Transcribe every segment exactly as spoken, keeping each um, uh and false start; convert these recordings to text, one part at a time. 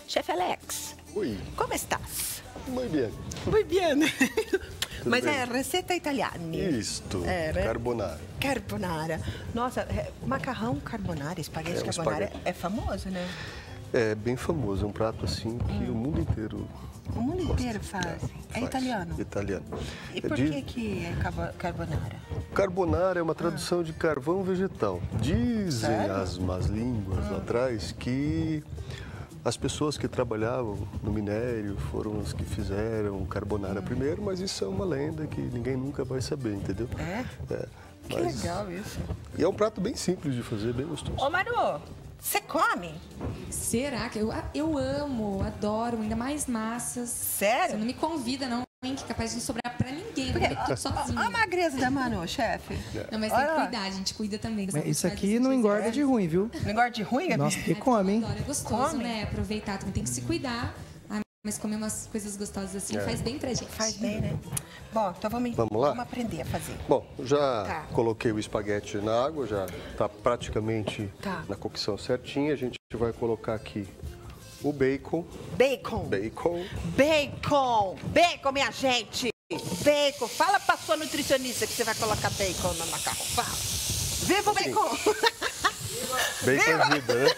Chefe Alex. Oi. Como estás? Muito bem. Muito bem. Mas bem? é receita italiana. Isto, É, né? carbonara. Carbonara. Nossa, é, macarrão carbonara, espaguete É, um carbonara espaguete. é famoso, né? É bem famoso, é um prato assim que Hum. o mundo inteiro O mundo gosta. inteiro faz. É, faz. italiano. Italiano. E por Diz- que que é carbo- carbonara? Carbonara é uma tradução de carvão vegetal. Dizem Sério? as más línguas lá atrás que as pessoas que trabalhavam no minério foram as que fizeram carbonara primeiro, mas isso é uma lenda que ninguém nunca vai saber, entendeu? É? É, Que mas- legal isso. E é um prato bem simples de fazer, bem gostoso. Ô, Manu, você come? Será que eu, eu amo, adoro, ainda mais massas. Sério? Você não me convida, não, hein? Que é capaz de não sobrar pra ninguém. Vou comer tudo sozinho. Olha a magreza da Manu, chefe. Não, mas tem que Olha. cuidar, a gente cuida também. Mas isso aqui não engorda de ruim, viu? Negócio de ruim, Gabi? Nossa, que come, hein? É gostoso, Come. né? Aproveitar, também tem que se cuidar. Ah, mas comer umas coisas gostosas assim É. faz bem pra gente. Faz bem, né? Bom, então vamos, Vamos lá? vamos aprender a fazer. Bom, já Tá. coloquei o espaguete na água, já está praticamente Tá. na cocção certinha. A gente vai colocar aqui o bacon. Bacon. Bacon. Bacon. Bacon, minha gente. Bacon. Fala pra sua nutricionista que você vai colocar bacon no macarrão. Fala. Viva o bacon. Bacon é vida, né?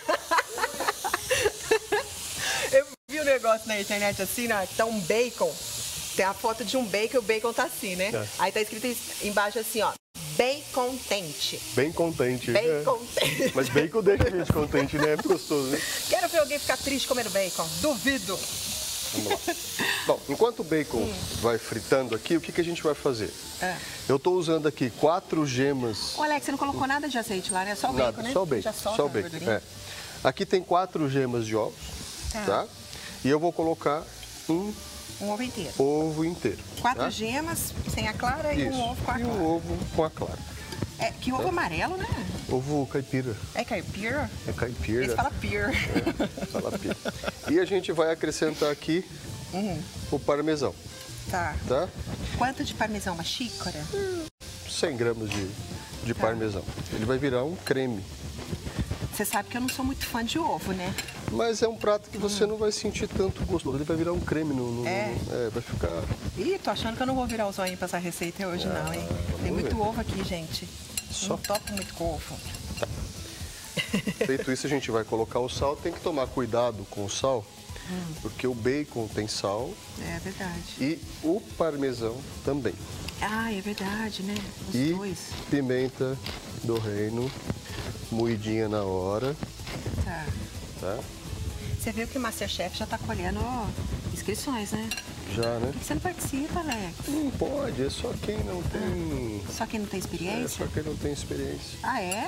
Eu vi um negócio na internet assim, né? Tá um bacon. Tem a foto de um bacon e o bacon tá assim, né? É. Aí tá escrito embaixo assim, ó. Bacon tente. Bem contente. Bacon É. tente. Mas bacon deixa a gente contente, né? É muito gostoso, né? Quero ver alguém ficar triste comendo bacon. Duvido. Vamos lá. Bom, enquanto o bacon vai fritando aqui, o que, que a gente vai fazer? É. Eu estou usando aqui quatro gemas. Ô, Alex, você não colocou nada de azeite lá, né? Só o Nada, bacon, né? só o bacon. Já solta Só o a bacon. gordurinha. É. Aqui tem quatro gemas de ovos, Tá. tá? E eu vou colocar um Um ovo inteiro. ovo inteiro. Quatro tá? gemas sem a clara e Isso. um ovo com a E clara. um ovo com a clara. É, que ovo amarelo, né? Ovo caipira. É caipira? É caipira. Eles falam pear. É, fala pira. E a gente vai acrescentar aqui o parmesão, Tá. tá? Quanto de parmesão? Uma xícara? cem gramas de, de parmesão. Ele vai virar um creme. Você sabe que eu não sou muito fã de ovo, né? Mas é um prato que você não vai sentir tanto gostoso. Ele vai virar um creme no... no- É? no- é, vai ficar... Ih, tô achando que eu não vou virar o zóio pra essa receita hoje, não, hein? Tem vamos muito ver. ovo aqui, gente. Só. Não topo muito com ovo. Feito isso, a gente vai colocar o sal. Tem que tomar cuidado com o sal, porque o bacon tem sal É verdade. e o parmesão também. Ah, é verdade, né? Os E dois. pimenta do reino, moidinha na hora, Tá. tá? Você viu que o Masterchef já tá colhendo ó, inscrições, né? Já, né? Por que você não participa, Alex? Não pode, é só quem não tem... Só quem não tem É experiência? só quem não tem experiência. Ah, é?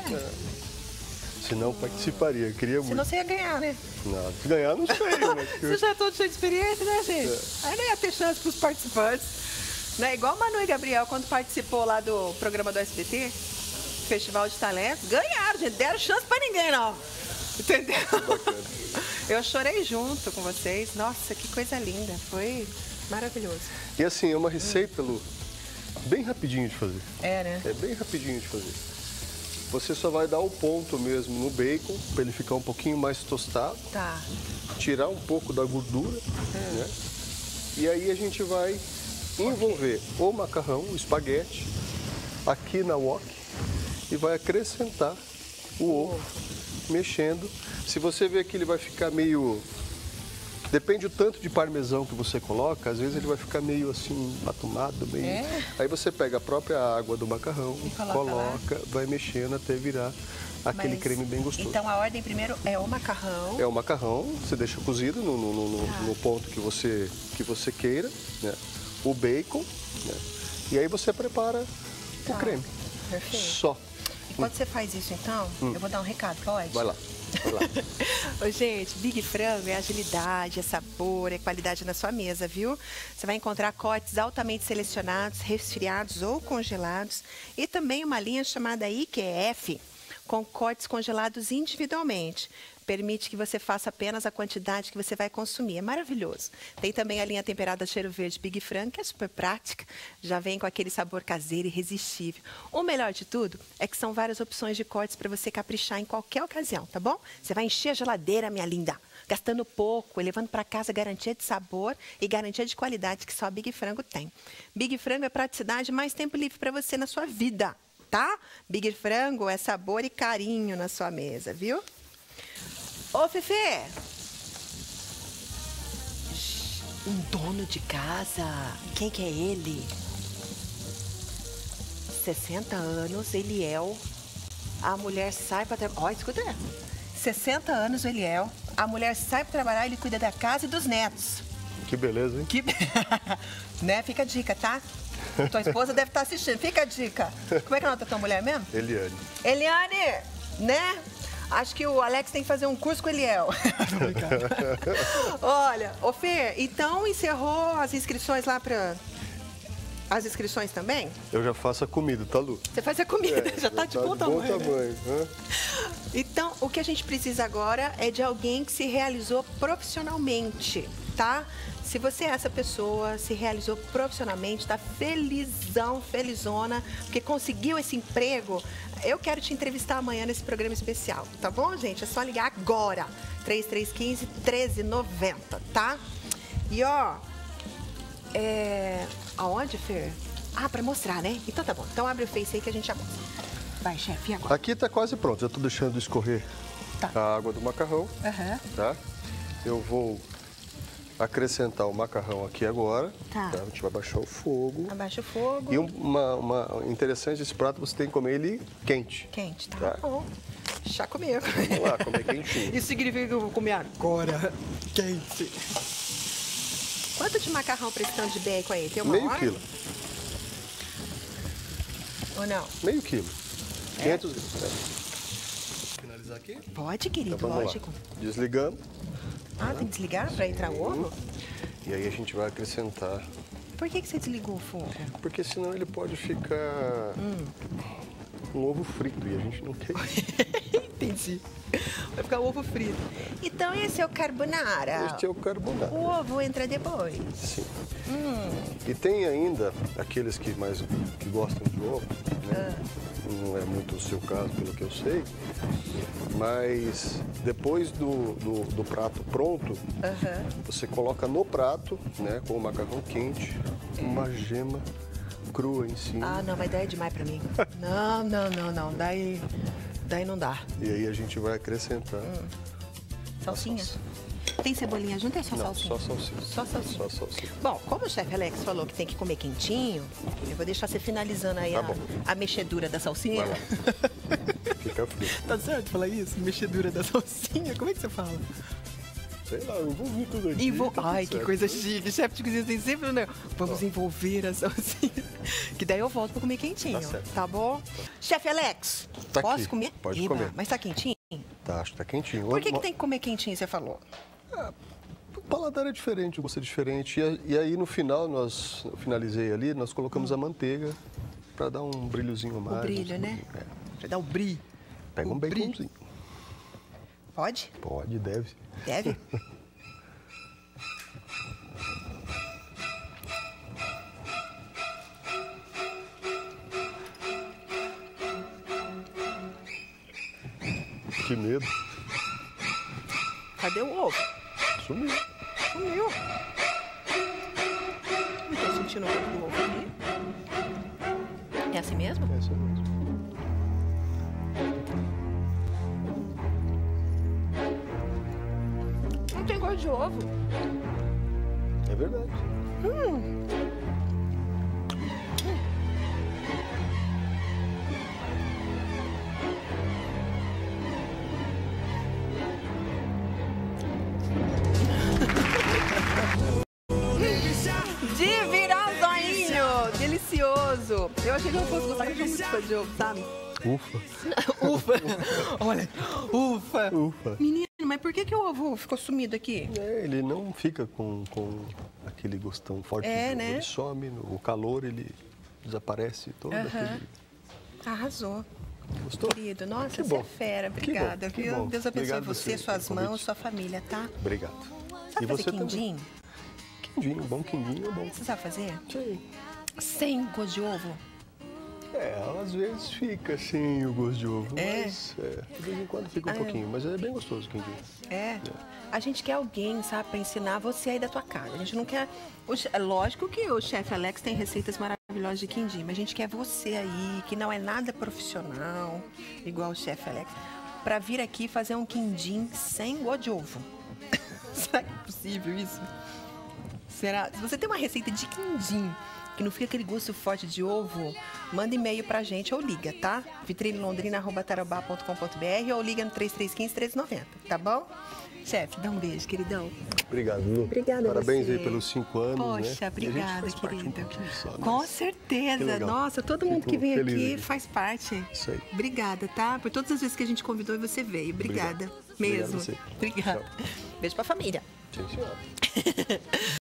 Se não, participaria. Queria muito. Senão você ia ganhar, né? Não, se ganhar, não sei. Mas... Você já é todo cheio de experiência, né, gente? É. Aí nem ia ter chance pros participantes. Né? Igual a Manu e Gabriel, quando participou lá do programa do S B T, Festival de Talentos, ganharam, gente. Deram chance pra ninguém, não. Entendeu? Bacana. Eu chorei junto com vocês. Nossa, que coisa linda. Foi maravilhoso. E assim, é uma receita, Lu, bem rapidinho de fazer. É, né? É bem rapidinho de fazer. Você só vai dar o ponto mesmo no bacon, para ele ficar um pouquinho mais tostado, Tá. tirar um pouco da gordura, né? E aí a gente vai envolver o macarrão, o espaguete, aqui na wok e vai acrescentar o ovo, mexendo. Se você ver que ele vai ficar meio... Depende do tanto de parmesão que você coloca, às vezes ele vai ficar meio assim, matumado, meio... É? Aí você pega a própria água do macarrão, E coloca coloca, vai mexendo até virar aquele Mas, creme bem gostoso. Então a ordem primeiro é o macarrão. É o macarrão, você deixa cozido no, no- no- no- Tá. no ponto que você, que você queira, né? O bacon, né? E aí você prepara o Tá. creme. Perfeito. Só. E quando você faz isso, então, eu vou dar um recado, pode? Hum. Vai lá. Vai lá. Ô, gente, Big Frango é agilidade, é sabor, é qualidade na sua mesa, viu? Você vai encontrar cortes altamente selecionados, resfriados ou congelados e também uma linha chamada I Q F, com cortes congelados individualmente. Permite que você faça apenas a quantidade que você vai consumir. É maravilhoso. Tem também a linha temperada cheiro verde Big Frango, que é super prática. Já vem com aquele sabor caseiro irresistível. O melhor de tudo é que são várias opções de cortes para você caprichar em qualquer ocasião, tá bom? Você vai encher a geladeira, minha linda. gastando pouco e levando para casa garantia de sabor e garantia de qualidade que só a Big Frango tem. Big Frango é praticidade e mais tempo livre para você na sua vida, tá? Big Frango é sabor e carinho na sua mesa, viu? Ô, Fefe! Um dono de casa. Quem que é ele? sessenta anos, Eliel. A mulher sai para trabalhar. Ó, escuta. sessenta anos, Eliel. A mulher sai para trabalhar e ele cuida da casa e dos netos. Que beleza, hein? Que... né? Fica a dica, tá? Tua esposa deve estar assistindo. Fica a dica. Como é que é o nome da tua mulher mesmo? Eliane. Eliane, né? Acho que o Alex tem que fazer um curso com o Eliel. Olha, ô Fê, então encerrou as inscrições lá para... As inscrições também? Eu já faço a comida, tá, Lu? Você faz a comida, É, já tá de bom tamanho. Bom tamanho, né? Então, o que a gente precisa agora é de alguém que se realizou profissionalmente, tá? Se você é essa pessoa, se realizou profissionalmente, tá felizão, felizona, porque conseguiu esse emprego, eu quero te entrevistar amanhã nesse programa especial, tá bom, gente? É só ligar agora, três três um cinco, um três nove zero, tá? E, ó, é... aonde, Fer? Ah, pra mostrar, né? Então tá bom, então abre o Face aí que a gente já mostra. Vai, chefe, e agora? Aqui tá quase pronto, já tô deixando escorrer Tá. a água do macarrão, Aham. tá? Eu vou acrescentar o macarrão aqui agora. Tá. A gente vai baixar o fogo. Abaixa o fogo. E um- uma, uma interessante esse prato, você tem que comer ele quente. Quente, tá, Tá. bom. Chá comigo. Vamos lá, comer quentinho. Isso significa que eu vou comer agora. Quente. Quanto de macarrão pra esse tanto de bacon aí? Tem uma Meio hora? quilo. Ou não? Meio quilo. quinhentos gramas. É. Finalizar aqui? Pode, querido, Então vamos lógico. lá. Desligamos. Ah, tem que desligar pra entrar o ovo? E aí a gente vai acrescentar. Por que, que você desligou o fogo? Porque senão ele pode ficar um ovo frito e a gente não quer. Entendi. Vai ficar o ovo frito. Então esse é o carbonara. Este é o carbonara. O ovo entra depois. Sim. E tem ainda aqueles que mais que gostam de ovo, né? Não é muito o seu caso, pelo que eu sei. Mas depois do, do, do prato pronto, Aham. você coloca no prato, né, com o macarrão quente, uma gema crua em cima. Ah, não, mas daí é demais pra mim. Não, não, não, não. Daí, daí não dá. E aí a gente vai acrescentar. Salsinha? salsa. Tem cebolinha junto? É só Não, salsinha? só salsinha. Só salsinha. Só salsinha. Bom, como o chefe Alex falou que tem que comer quentinho, eu vou deixar você finalizando aí Tá a, bom. a mexedura da salsinha. Vai lá. Fica frio. Tá certo falar isso? Mexedura da salsinha? Como é que você fala? Sei lá, eu envolvi tudo aqui. Envol... tá tudo Ai, que certo. coisa chique. Chefe de cozinha tem sempre, né? Vamos envolver a salsinha. Que daí eu volto pra comer quentinho. Tá certo. Tá bom? Chefe Alex, Tá posso aqui. comer? Pode Eba, comer. Mas tá quentinho? Tá, acho que tá quentinho. Por que, que Uma- tem que comer quentinho, você falou? O paladar é diferente, o gosto é diferente. E, a- e aí no final, nós, eu finalizei ali, nós colocamos a manteiga para dar um brilhozinho a mais. O brilho, né? É. Pra dar o brilho. Pega O um brilho. baconzinho. Pode? Pode, deve. Deve? Que medo. Cadê o ovo? Sumiu. Sumiu. Não tô sentindo o gosto do ovo aqui. É assim mesmo? É isso mesmo. Não tem gosto de ovo. É verdade. De virar o zoinho. Delicioso. Eu achei que eu fosse gostar, porque eu sou muito fã de ovo, sabe? Ufa. Ufa. Olha. Ufa. Ufa. Menino, mas por que, que o ovo ficou sumido aqui? É, ele não fica com, com aquele gostão forte. É, do ovo. né? Ele some, no- o calor ele desaparece todo Aham. aquele... Arrasou. Gostou? Querido, nossa, Que você bom. é fera. Que Obrigada, bom, que viu? bom. Deus abençoe Obrigado você, você suas pelo mãos, convite. sua família, tá? Obrigado. Sabe E fazer você também. quindim? Quindim, um bom quindim é bom. Você sabe fazer? Sim. Sem gosto de ovo? É, às vezes fica assim o gosto de ovo, É? mas é, de vez em quando fica um Ah, é. pouquinho, mas é bem gostoso o quindim. É. A gente quer alguém, sabe, para ensinar você aí da tua casa. A gente não quer... o che- É lógico que o chefe Alex tem receitas maravilhosas de quindim, mas a gente quer você aí, que não é nada profissional, igual o chefe Alex, para vir aqui fazer um quindim sem gosto de ovo. Será que é possível isso? Será? Se você tem uma receita de quindim que não fica aquele gosto forte de ovo, manda e-mail pra gente ou liga, tá? vitrine londrina arroba tarobá ponto com ponto br ou liga no três três um cinco, três nove zero, tá bom? Chefe, dá um beijo, queridão. Obrigado, Lu. Obrigada a Parabéns você. aí pelos cinco anos, né? Poxa, E a gente obrigada, faz parte um querida. pouquinho só, mas Com que certeza. legal. Nossa, todo mundo Fico que vem feliz aqui aqui. faz parte. Isso aí. Obrigada, tá? Por todas as vezes que a gente convidou e você veio. Obrigada. Obrigado. Obrigado Mesmo. a você. Obrigada. Tchau. Beijo pra família. Sim, senhora.